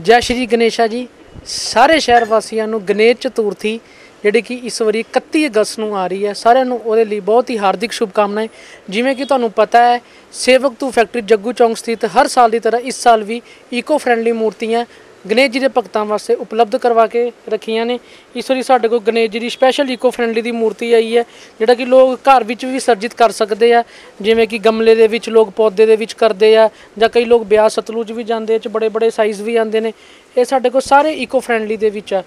जय श्री गणेशा जी। सारे शहर वासियों को गणेश चतुर्थी जी कि इस बारी 31 अगस्त को आ रही है, सारे लिए बहुत ही हार्दिक शुभकामनाएं। जिमें कि तुहानू पता है सेवक तू फैक्ट्री जग्गू चौंक स्थित हर साल की तरह इस साल भी ईको फ्रेंडली मूर्तियां गणेश जी के भगतों वास्ते उपलब्ध करवा के रखियां ने। इस बारी साडे कोल गणेश जी की स्पैशल ईको फ्रेंडली की मूर्ति आई है जिहड़ा कि लोग घर विच भी विसर्जित कर सकते हैं, जिमें कि गमले दे विच लोग पौधे दे विच करते हैं, जां कई लोग ब्याह सतलुज भी जाते, बड़े बड़े साइज़ भी आते हैं। ये साडे कोल सारे ईको फ्रेंडली दे विच है।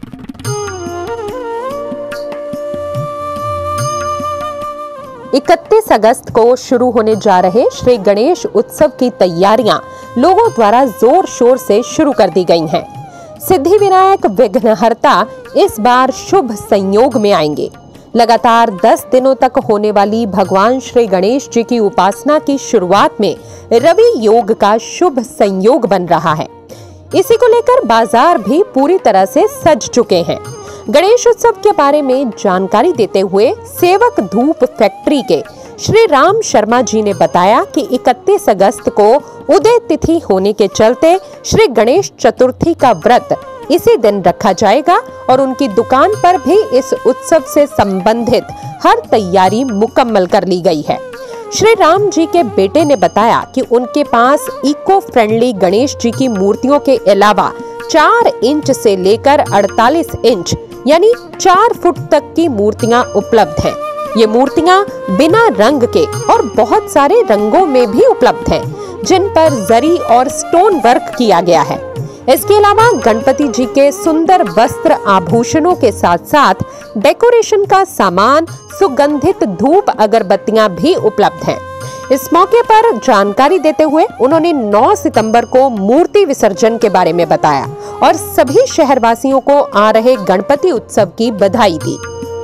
31 अगस्त को शुरू होने जा रहे श्री गणेश उत्सव की तैयारियां लोगों द्वारा जोर शोर से शुरू कर दी गई हैं। सिद्धि विनायक विघ्नहर्ता इस बार शुभ संयोग में आएंगे। लगातार 10 दिनों तक होने वाली भगवान श्री गणेश जी की उपासना की शुरुआत में रवि योग का शुभ संयोग बन रहा है। इसी को लेकर बाजार भी पूरी तरह से सज चुके हैं। गणेश उत्सव के बारे में जानकारी देते हुए सेवक धूप फैक्ट्री के श्री राम शर्मा जी ने बताया कि 31 अगस्त को उदय तिथि होने के चलते श्री गणेश चतुर्थी का व्रत इसी दिन रखा जाएगा और उनकी दुकान पर भी इस उत्सव से संबंधित हर तैयारी मुकम्मल कर ली गई है। श्री राम जी के बेटे ने बताया कि उनके पास इको फ्रेंडली गणेश जी की मूर्तियों के अलावा 4 इंच से लेकर 48 इंच यानी 4 फुट तक की मूर्तियां उपलब्ध हैं। ये मूर्तियां बिना रंग के और बहुत सारे रंगों में भी उपलब्ध हैं, जिन पर जरी और स्टोन वर्क किया गया है। इसके अलावा गणपति जी के सुंदर वस्त्र आभूषणों के साथ साथ डेकोरेशन का सामान, सुगंधित धूप अगरबत्तियां भी उपलब्ध हैं। इस मौके पर जानकारी देते हुए उन्होंने 9 सितंबर को मूर्ति विसर्जन के बारे में बताया और सभी शहरवासियों को आ रहे गणपति उत्सव की बधाई दी।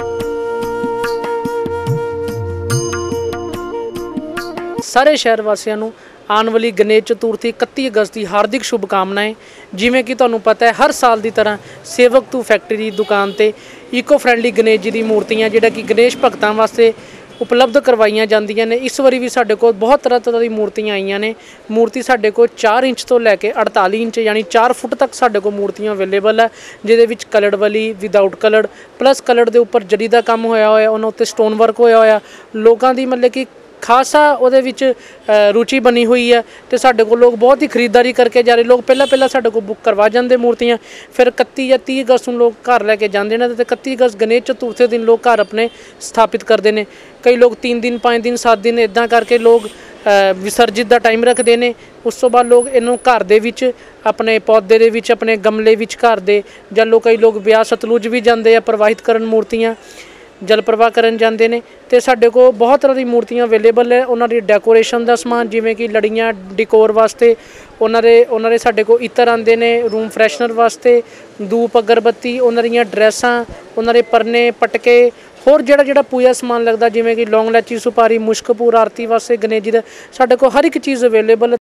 सारे शहर वासियों को आने वाली गणेश चतुर्थी 31 अगस्त की हार्दिक शुभकामनाएं। जिमें कि तुहानू पता है हर साल की तरह सेवक तू फैक्ट्री की दुकान ते ईको फ्रेंडली गणेश जी की मूर्तियां जिहड़ा कि गणेश भगतों वास्ते उपलब्ध करवाइयां जांदियां ने। इस बारी भी साडे कोल बहुत तरह तरह की मूर्तियां आईयां ने। मूर्ति साडे कोल 4 इंच तो लैके 48 इंच यानी 4 फुट तक साडे कोल मूर्तियां अवेलेबल है, जिहदे विच कलर्ड वाली, विदाउट कलर्ड, प्लस कलर्ड दे उपर जरी दा काम होया होया, उन्हां उत्ते स्टोन वर्क होया होया। लोगों की मतलब कि खासा उहदे विच रुचि बनी हुई है तो साडे कोल लोग बहुत ही खरीदारी करके जा रहे। लोग पहला साडे कोल बुक करवा जाते मूर्तियां, फिर 31 या 30 अगस्त को लोग घर लैके जाते हैं तो 31 अगस्त गणेश चतुर्थी दिन लोग घर अपने स्थापित करते हैं। कई लोग 3 दिन 5 दिन 7 दिन इदां करके लोग विसर्जित का टाइम रखते हैं। उस तो बाद लोग इन्हों घर दे विच अपने पौधे दे विच अपने गमले विच घर दे जलो कई लोग ब्याह सतलुज भी जाते हैं प्रवाहित करन मूर्तियां जल प्रवाह करन जाते हैं। तो साडे को बहुत तरह की मूर्तियां अवेलेबल है। उन्होंने डेकोरेशन का समान जिमें कि लड़ियाँ डिकोर वास्ते उन्होंने साडे को इत्र आते हैं, रूम फ्रैशनर वास्ते, धूप अगरबत्ती, उन्होंने ड्रैसां, उन्होंने परने पटके, होर जिहड़ा पूजा समान लगता जिमें कि लौंग इलायची सुपारी मुश्कपुर आरती वास्ते गणेश जी का साडे को हर एक चीज़ अवेलेबल।